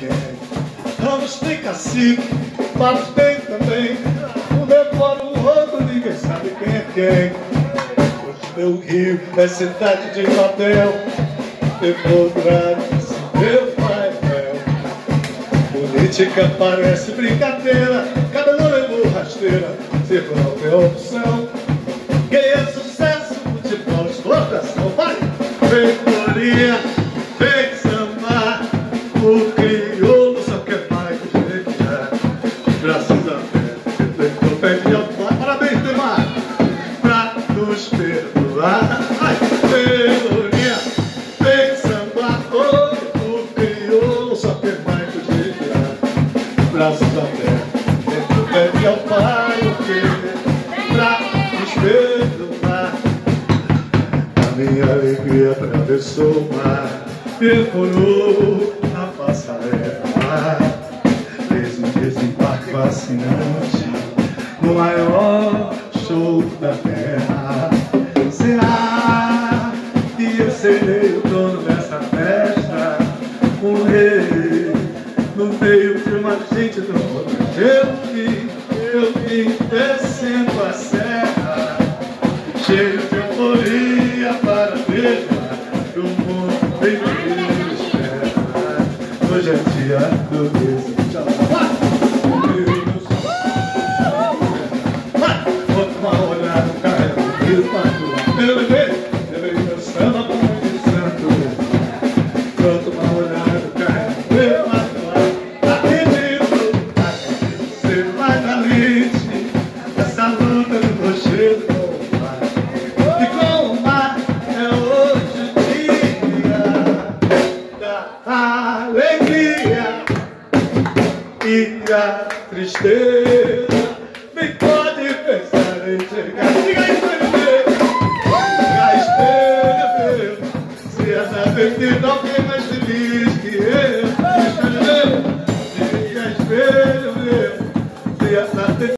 quem. Ramos tem cacique, patos tem também. Um devora o outro, ninguém sabe quem é quem. Hoje meu Rio é cidade de papel. Depois meu pai política parece brincadeira. Cada não levou rasteira, se qual é a opção. Quem é sucesso, futebol, exploração. Vai! Vem floria, vem samba. O crioulo só quer mais do jeito que é. Graças a Deus, refletou pé de alto. Parabéns, Demar, pra nos perdoar. Ai, vem floria, vem samba. O crioulo só quer mais do jeito que é. Graças a Deus, refletou pé de alto. O que pra nos perdoar. A minha alegria atravessou o mar, percorreu a passarela. Fez um desembarque fascinante no maior show da terra. Será que eu serei o dono dessa festa? Um rei no meio de uma gente do mundo. Eu vim descendo a serra, cheio de euforia para beijar o mundo bem me espera. Hoje é dia do beijo. Vou tomar uma olhada no carro do Rio Pato. Levei meu samba para o de santo. Vou tomar uma olhada no carro do Rio Pato. Acredito ser mais valente essa luta do meu cheiro. E com o mar é hoje o dia da alegria e a tristeza.